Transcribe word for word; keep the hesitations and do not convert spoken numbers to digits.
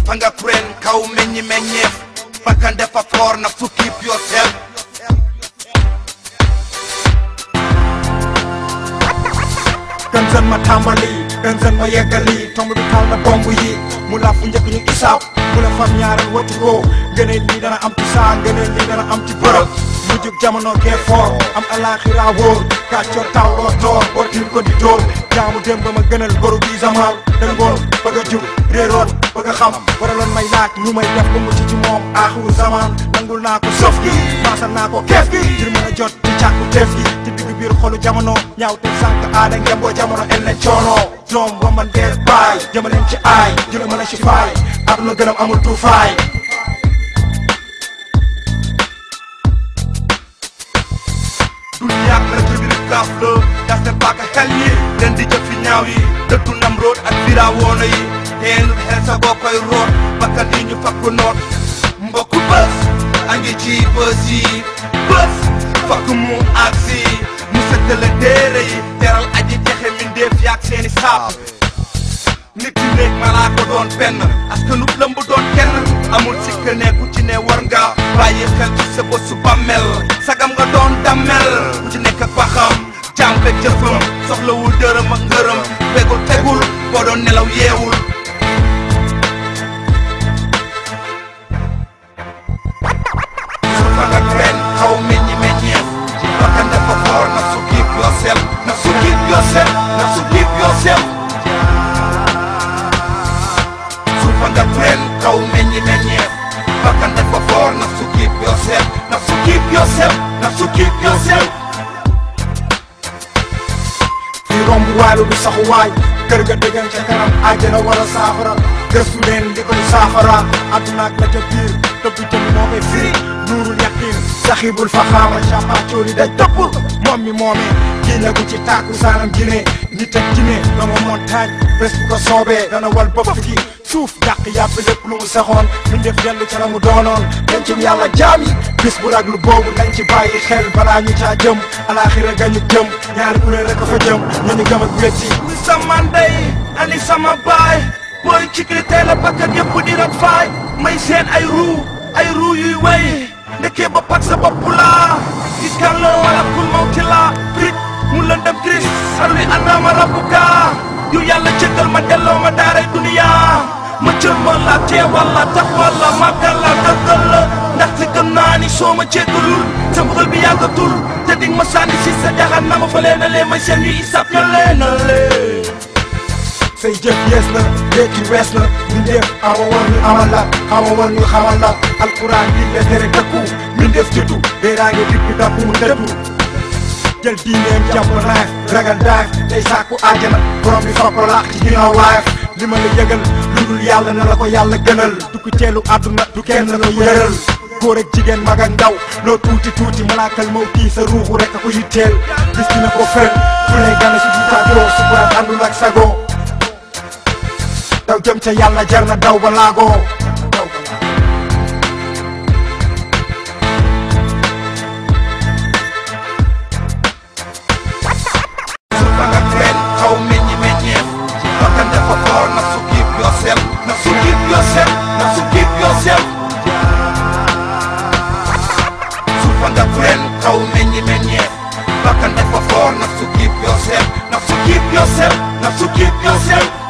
fa nga pren kaw meññi meññeef bakkan dafa foor na to keep yourself. Ganzan ma tàmbali ganzan ma yeggali tomb bi taal na bomb yi mu la fu njëkk ñu isaab mu la fam ñaaral watu ko ngëneel lii dana am ci saa ngëneel lii dana am ci bërëb mu jóg jamono kee foor am alaaxira wóor kàccoor tawloo toor bortil ko di dóor jaamu dem ba ma gënal goru bi zamal dangoon bëgg a jub réeroon bëgg a xam waraloon may laaj ñu may def ba mucc ci moom aaxiru zaman nangul naa ko sof gi maasal naa ko keef gi ngir mën a jot ci càkku teef gi ci digg biir xolu jamono ñaaw te sànq aada ngemboo jamono el ne coono doom waman dees baay jëmaleen ci aay jële mën a ci faay aduna gënam amul tuufaay. Dunia la ci biir kaaf la das ne paaka xel yi leen di jëf fi ñaaw yi dëddu nam root ak bira woono yi teenul xel sa boo koy root bakkan yi ñu fakk noot mbokku bës a ngi ci bës yi bës fakk mu agsi mu settale téere yi teral aji texe mindeef yaak seeni saab nit ci néeg malaa ko doon benn askanu lëmb doon kenn amul sikk ne ku ci ne war nga bàyyi xel ci sa bët su bàmmel sagam nga doon dammel ku ci nekk ak baxam jaam fekk jëfam soxlawul dërëm ak ngërëm begul tegul boo doon nelaw yeewul. su fa nga ren xaw meññi meññeef bakkan dafa foor na su keep yourself na su keep yourself na su keep yourself. Fanga pren kaw meññi meññeef bakkan dafa foor na su keep yourself na su keep yourself na su keep yourself. fi romb waalu du saxu waay kër ga dëggan ca kanam àjjana wala saafara gëstu leen li koy saafara àdduna ak la ca biir tëbb jëmi moo koy firi nuurul yaqin saxibul fa xaama càppa cooli day topp moom mi moomee kii lagu ci tàkku saanam jine nit ak jine dama montagne bés bu ko soobee dana wal bopp gi suuf dàq yàpp lépp lu mu saxoon ñu def dellu ca la mu doonoon dencum yàlla jaam yi bis bu raglu boobu nañ ci bàyyi xel balaa ñu caa jëm alaaxira ga ñu jëm ñaari kuréel rek a fa jëm ñooñu gëm ak wetti ni sama ndey ani sama baay booy ci critère la bakkat yëpp di rat faay may seen ay ruu ay ruu yuy way ndekkee ba pak sa bopp laa gis kan la wala kul mawti la prit mu lëndëm gris salwi andama rabbuka yu yàlla jëggal ma delloo ma daaray duniya ma jëmmal la teewal la taxawal la màggal la dëggal la ndaxte gëm naa ni soo ma jéggalul sa mbugal bi yàggatul te dig ma sànni si sa jaxan na ma fa leena lee may seen yu isab ya leena lee say jëf yees na léegi wees na mindeef ama woon ñu amal la xama woon ñu xamal la alquran li la tere dëkku mindeef jëtu déeraange dikk dàpp mu ndëttu jël diineem jàpp naaf ragal daaf tey sàkku àjjana borom bi fa ko laax ci ginnaaw waayef li ma la yëgal lu dul yàlla na la ko yàlla gënal dukk teelu àdduna du kenn la ko yëral góor ak jigéen mag ak ndaw loo tuuti tuuti malaakal maw tii sa ruuxu rek a ko yitteel bis dina ko fen fu lay gane si di tàggoo su ko àndul ak sago daw jëm ca yàlla jar na daw ba laagoo su fa nga ren xaw meññi meññeef bakkan dafa foor na su keep yourself na su keep yourself na su keep yourself. su fa nga ren xaw meññi meññeef bakkan dafa foor na su keep yourself na su keep yourself na su keep yourself.